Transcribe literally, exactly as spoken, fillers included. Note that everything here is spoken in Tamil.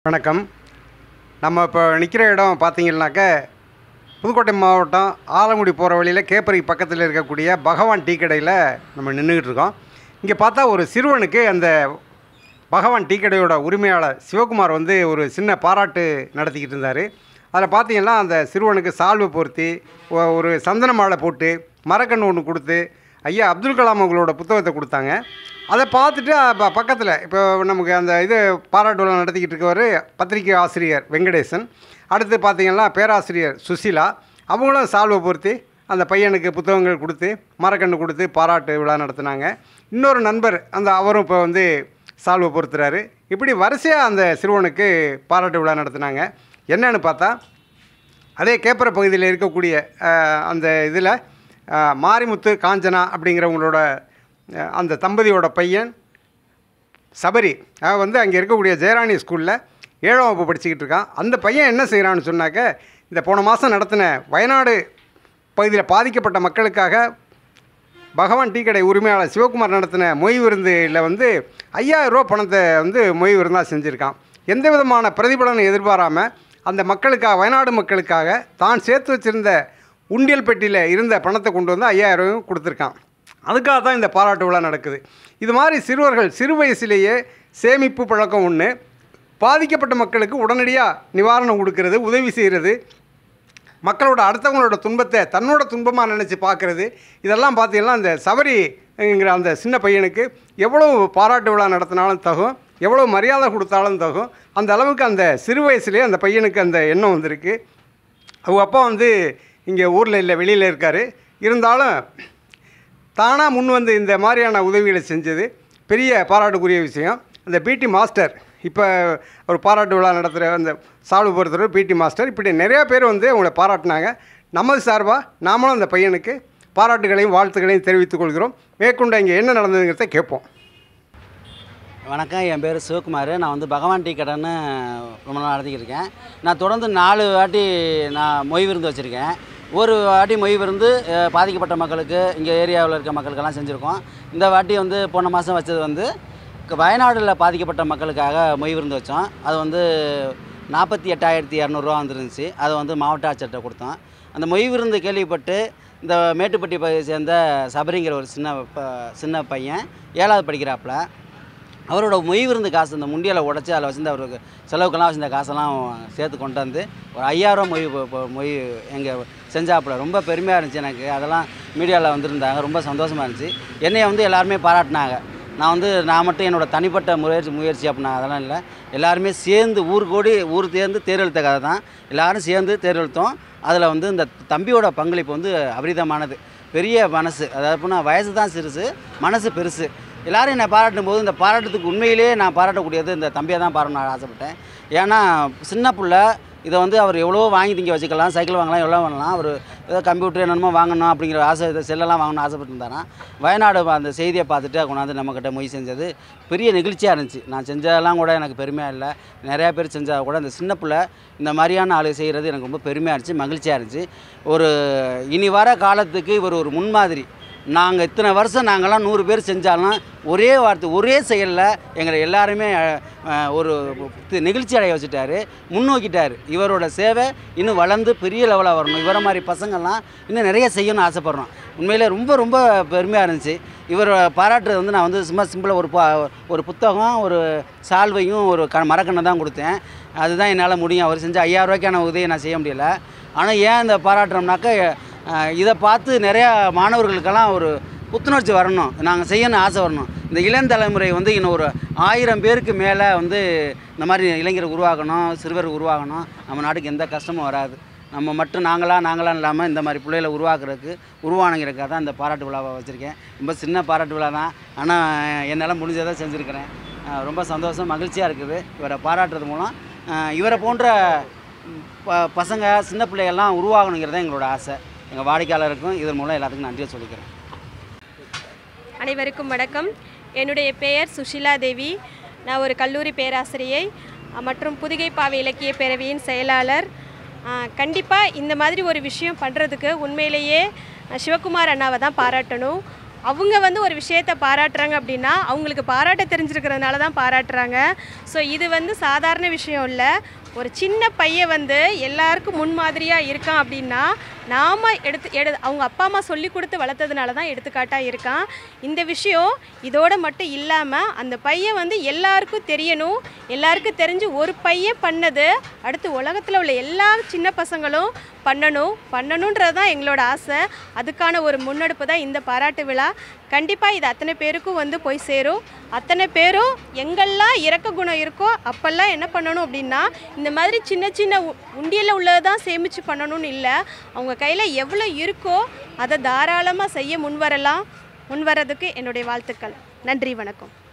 வணக்கம். நம்ம இப்போ நிற்கிற இடம் பார்த்தீங்கன்னாக்க புதுக்கோட்டை மாவட்டம் ஆலங்குடி போகிற வழியில் கேப்பரை பக்கத்தில் இருக்கக்கூடிய பகவான் டீ கடையில் நம்ம நின்றுக்கிட்டு இருக்கோம். இங்கே பார்த்தா ஒரு சிறுவனுக்கு அந்த பகவான் டீ கடையோட உரிமையாளர் சிவகுமார் வந்து ஒரு சின்ன பாராட்டு நடத்திக்கிட்டு இருந்தார். அதில் பார்த்தீங்கன்னா அந்த சிறுவனுக்கு சால்வை பொருத்தி ஒரு சந்தன மாலை போட்டு மரக்கன்று ஒன்று கொடுத்து ஐயா அப்துல் கலாம் அவங்களோட புத்தகத்தை கொடுத்தாங்க. அதை பார்த்துட்டு இப்போ பக்கத்தில் இப்போ நமக்கு அந்த இது பாராட்டு விழா நடத்திக்கிட்டு இருக்கவர் பத்திரிகை ஆசிரியர் வெங்கடேசன், அடுத்து பார்த்திங்கன்னா பேராசிரியர் சுசிலா, அவங்களும் சால்வை பொருத்தி அந்த பையனுக்கு புத்தகங்கள் கொடுத்து மரக்கன்று கொடுத்து பாராட்டு விழா நடத்தினாங்க. இன்னொரு நண்பர் அந்த அவரும் இப்போ வந்து சால்வை பொறுத்துறாரு. இப்படி வரிசையாக அந்த சிறுவனுக்கு பாராட்டு விழா நடத்தினாங்க. என்னன்னு பார்த்தா அதே கேப்பரை பகுதியில் இருக்கக்கூடிய அந்த இதில் மாரிமுத்து காஞ்சனா அப்படிங்கிறவங்களோட அந்த தம்பதியோட பையன் சபரி வந்து அங்கே இருக்கக்கூடிய ஜெயராணி ஸ்கூலில் ஏழாம் வகுப்பு படிச்சுக்கிட்டு இருக்கான். அந்த பையன் என்ன செய்கிறான்னு சொன்னாக்க, இந்த போன மாதம் நடத்தின வயநாடு பகுதியில் பாதிக்கப்பட்ட மக்களுக்காக பகவான் டீ கடை உரிமையாளர் சிவகுமார் நடத்தின மொய் விருந்தில் வந்து ஐயாயிரம் ரூபா பணத்தை வந்து மொய் விருந்தாக செஞ்சுருக்கான். எந்த விதமான பிரதிபலனை எதிர்பாராமல் அந்த மக்களுக்காக, வயநாடு மக்களுக்காக தான் சேர்த்து வச்சுருந்த உண்டியல் பெட்டியில் இருந்த பணத்தை கொண்டு வந்து ஐயாயிரம் ரூபாயும் கொடுத்துருக்கான். அதுக்காக தான் இந்த பாராட்டு விழா நடக்குது. இது மாதிரி சிறுவர்கள் சிறு வயசுலேயே சேமிப்பு பழக்கம் ஒன்று, பாதிக்கப்பட்ட மக்களுக்கு உடனடியாக நிவாரணம் கொடுக்கறது, உதவி செய்கிறது, மக்களோட அடுத்தவங்களோட துன்பத்தை தன்னோட துன்பமாக நினச்சி பார்க்குறது, இதெல்லாம் பார்த்தீங்கன்னா அந்த சபரிங்கிற அந்த சின்ன பையனுக்கு எவ்வளோ பாராட்டு விழா நடத்தினாலும் தகும், எவ்வளோ மரியாதை கொடுத்தாலும் தகும். அந்த அளவுக்கு அந்த சிறு வயசுலேயே அந்த பையனுக்கு அந்த எண்ணம் வந்திருக்கு. அவங்க அப்பா வந்து இங்கே ஊரில் இல்லை, வெளியில் இருக்கார். இருந்தாலும் தானாக முன் வந்து இந்த மாதிரியான உதவிகளை செஞ்சது பெரிய பாராட்டுக்குரிய விஷயம். அந்த பிடி மாஸ்டர் இப்போ ஒரு பாராட்டு விழா நடத்துகிற அந்த சால்வை பொறுத்தவரை பிடி மாஸ்டர், இப்படி நிறையா பேர் வந்து அவங்கள பாராட்டினாங்க. நமது சார்பாக நாமளும் அந்த பையனுக்கு பாராட்டுகளையும் வாழ்த்துக்களையும் தெரிவித்துக் கொள்கிறோம். மேற்கொண்டு இங்கே என்ன நடந்ததுங்கிறத கேட்போம். வணக்கம், என் பேர் சிவகுமார். நான் வந்து பகவான் டீ கடைன்னு ரொம்ப நாள் நடத்திக்கிருக்கேன். நான் தொடர்ந்து நாலு வாட்டி நான் மொய் விருந்து வச்சுருக்கேன். ஒரு வாட்டி மொய் விருந்து பாதிக்கப்பட்ட மக்களுக்கு, இங்கே ஏரியாவில் இருக்க மக்களுக்கெல்லாம் செஞ்சுருக்கோம். இந்த வாட்டி வந்து போன மாதம் வச்சது வந்து வயநாடில் பாதிக்கப்பட்ட மக்களுக்காக மொய் விருந்து வச்சோம். அது வந்து நாற்பத்தி எட்டாயிரத்தி இரநூறுவா வந்துருந்துச்சு. அதை வந்து மாவட்ட ஆட்சியர்கிட்ட கொடுத்தோம். அந்த மொய் விருந்து கேள்விப்பட்டு இந்த மேட்டுப்பட்டி பகுதியை சேர்ந்த சபரிங்கிற ஒரு சின்ன சின்ன பையன் ஏழாவது படிக்கிறாப்புல, அவரோட மொய் விருந்து காசு இந்த முண்டியலை உடச்சி அதில் வச்சுருந்து அவருக்கு செலவுக்கெல்லாம் வச்சுருந்த காசெல்லாம் சேர்த்து கொண்டு வந்து ஒரு ஐயாயிரம் மொய் மொய் எங்கள் செஞ்சாப்புல. ரொம்ப பெருமையாக இருந்துச்சு எனக்கு. அதெல்லாம் மீடியாவில் வந்திருந்தாங்க, ரொம்ப சந்தோஷமாக இருந்துச்சு. என்னையை வந்து எல்லாருமே பாராட்டினாங்க. நான் வந்து நான் மட்டும் என்னோடய தனிப்பட்ட முயற்சி முயற்சி அப்படின்னா அதெல்லாம் இல்லை, எல்லாருமே சேர்ந்து ஊர் கூடி ஊர் தேர்ந்து தேர்தெழுத்த கதை தான். எல்லோரும் சேர்ந்து தேர்தெழுத்தோம். அதில் வந்து இந்த தம்பியோட பங்களிப்பு வந்து அபரிதமானது. பெரிய மனசு, அதாவது எப்படின்னா வயசு தான் சிறுசு, மனசு பெருசு. எல்லோரும் என்னை பாராட்டும் போது இந்த பாராட்டத்துக்கு உண்மையிலே நான் பாராட்டக்கூடியது இந்த தம்பியை தான் பாராட்ட நான் ஆசைப்பட்டேன். ஏன்னா சின்ன பிள்ளை இதை வந்து அவர் எவ்வளோ வாங்கி திங்க வச்சுக்கலாம், சைக்கிள் வாங்கலாம், எவ்வளோ வாங்கலாம், அவர் ஏதோ கம்ப்யூட்டர் என்னென்னமோ வாங்கணும் அப்படிங்கிற ஆசை, இதை செல்லெல்லாம் வாங்கணும்னு ஆசைப்பட்டுருந்தாரான். வயநாடு அந்த செய்தியை பார்த்துட்டு கொண்டாந்து நம்மக்கிட்ட மொய் செஞ்சது பெரிய நெகிழ்ச்சியாக இருந்துச்சு. நான் செஞ்சதெல்லாம் கூட எனக்கு பெருமையாக இல்லை, நிறையா பேர் செஞ்சால் கூட இந்த சின்ன பிள்ளை இந்த மாதிரியான ஆளு செய்கிறது எனக்கு ரொம்ப பெருமையாக இருந்துச்சு, மகிழ்ச்சியாக இருந்துச்சு. ஒரு இனி வர காலத்துக்கு இவர் ஒரு முன்மாதிரி. நாங்கள் இத்தனை வருஷம் நாங்கள்லாம் நூறு பேர் செஞ்சாலும் ஒரே வார்த்தை ஒரே செயலில் எங்களை எல்லாருமே ஒரு நெகிழ்ச்சி அடைய வச்சுட்டார், முன்னோக்கிட்டார். இவரோட சேவை இன்னும் வளர்ந்து பெரிய லெவலாக வரணும். இவரை மாதிரி பசங்கள்லாம் இன்னும் நிறைய செய்யணும்னு ஆசைப்பட்றோம். உண்மையிலே ரொம்ப ரொம்ப பெருமையாக இருந்துச்சு. இவர் பாராட்டுறது வந்து நான் வந்து சும்மா சிம்பிளாக ஒரு பா ஒரு புத்தகம், ஒரு சால்வையும் ஒரு க மரக்கண்ணை தான் கொடுத்தேன். அதுதான் என்னால் முடியும். அவர் செஞ்ச ஐயாயிரம் ரூபாய்க்கான உதவியை நான் செய்ய முடியலை. ஆனால் ஏன் இந்த பாராட்டுறோம்னாக்கா, இதை பார்த்து நிறையா மாணவர்களுக்கெல்லாம் ஒரு புத்துணர்ச்சி வரணும், நாங்கள் செய்யணும்னு ஆசை வரணும். இந்த இளந்தலைமுறை வந்து இன்னும் ஒரு ஆயிரம் பேருக்கு மேலே வந்து இந்த மாதிரி இளைஞர் உருவாகணும், சிறுவர் உருவாகணும். நம்ம நாட்டுக்கு எந்த கஷ்டமும் வராது. நம்ம மட்டும் நாங்களாக நாங்களாம் இல்லாமல் இந்த மாதிரி பிள்ளைகளை உருவாக்குறதுக்கு உருவானங்கிறதுக்காக தான் இந்த பாராட்டு விழாவை வச்சுருக்கேன். ரொம்ப சின்ன பாராட்டு விழா தான், ஆனால் என்னால் முடிஞ்சதை செஞ்சுருக்கிறேன். ரொம்ப சந்தோஷம், மகிழ்ச்சியாக இருக்குது. இவரை பாராட்டுறது மூலம் இவரை போன்ற ப பசங்க சின்ன பிள்ளைகள்லாம் உருவாகணுங்கிறது தான் எங்களோட ஆசை. எங்கள் வாடிக்கையாளருக்கும் இதன் மூலம் எல்லாத்துக்கும் நன்றியை சொல்லிக்கிறேன். அனைவருக்கும் வணக்கம். என்னுடைய பெயர் சுஷிலா தேவி. நான் ஒரு கல்லூரி பேராசிரியை மற்றும் புதுகை பாவை இலக்கிய பேரவையின் செயலாளர். கண்டிப்பாக இந்த மாதிரி ஒரு விஷயம் பண்ணுறதுக்கு உண்மையிலேயே சிவகுமார் அண்ணாவை தான் பாராட்டணும். அவங்க வந்து ஒரு விஷயத்தை பாராட்டுறாங்க அப்படின்னா அவங்களுக்கு பாராட்ட தெரிஞ்சிருக்கிறதுனால தான் பாராட்டுறாங்க. ஸோ இது வந்து சாதாரண விஷயம் இல்லை. ஒரு சின்ன பையன் வந்து எல்லாருக்கும் முன்மாதிரியாக இருக்கான் அப்படின்னா நாம் எடுத்து எடு அவங்க அப்பா அம்மா சொல்லி கொடுத்து வளர்த்ததுனால தான் எடுத்துக்காட்டாக இருக்கான். இந்த விஷயம் இதோடு மட்டும் இல்லாமல் அந்த பையன் வந்து எல்லாருக்கும் தெரியணும். எல்லாருக்கும் தெரிஞ்சு ஒரு பையன் பண்ணது அடுத்து உலகத்தில் உள்ள எல்லா சின்ன பசங்களும் பண்ணணும் பண்ணணுன்றது தான் எங்களோட ஆசை. அதுக்கான ஒரு முன்னெடுப்பு தான் இந்த பாராட்டு விழா. கண்டிப்பாக இது அத்தனை பேருக்கும் வந்து போய் சேரும். அத்தனை பேரும் எங்கெல்லாம் இறக்க குணம் இருக்கோ அப்போல்லாம் என்ன பண்ணணும் அப்படின்னா இந்த மாதிரி சின்ன சின்ன உண்டியலில் உள்ளதை தான் சேமித்து பண்ணணும்னு இல்லை. அவங்க கையில் எவ்வளோ இருக்கோ அதை தாராளமாக செய்ய முன்வரலாம். முன்வரதுக்கு என்னுடைய வாழ்த்துக்கள். நன்றி, வணக்கம்.